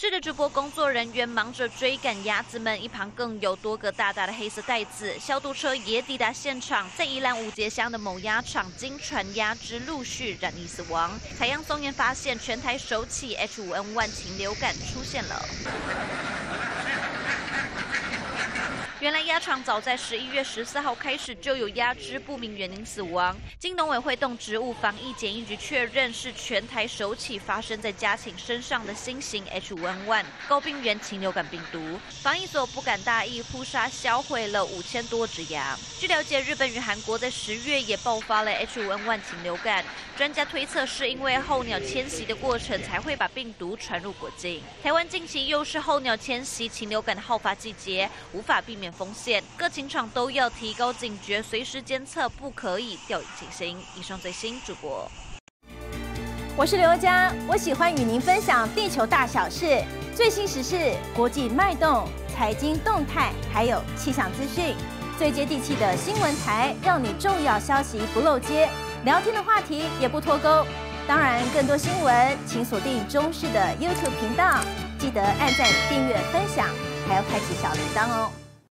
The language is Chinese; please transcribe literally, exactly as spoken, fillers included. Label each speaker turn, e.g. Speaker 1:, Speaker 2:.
Speaker 1: 是的，直播工作人员忙着追赶鸭子们，一旁更有多个大大的黑色袋子。消毒车也抵达现场，在宜兰五节乡的某鸭场，经传鸭只陆续染疫死亡。采样松研发现，全台首起 H 五N one 禽流感出现了。 原来鸭场早在十一月十四号开始就有鸭只不明原因死亡，经农委会动植物防疫检疫局确认是全台首起发生在家禽身上的新型 H 五N one 高病原禽流感病毒。防疫所不敢大意，扑杀销毁了五千多只鸭。据了解，日本与韩国在十月也爆发了 H 五N one 禽流感，专家推测是因为候鸟迁徙的过程才会把病毒传入国境。台湾近期又是候鸟迁徙禽流感的好发季节，无法避免 风险，各禽场都要提高警觉，随时监测，不可以掉以轻心。以上最新主播，
Speaker 2: 我是刘佳，我喜欢与您分享地球大小事、最新时事、国际脉动、财经动态，还有气象资讯，最接地气的新闻台，让你重要消息不漏接，聊天的话题也不脱钩。当然，更多新闻请锁定中视的 YouTube 频道，记得按赞、订阅、分享，还要开启小铃铛哦。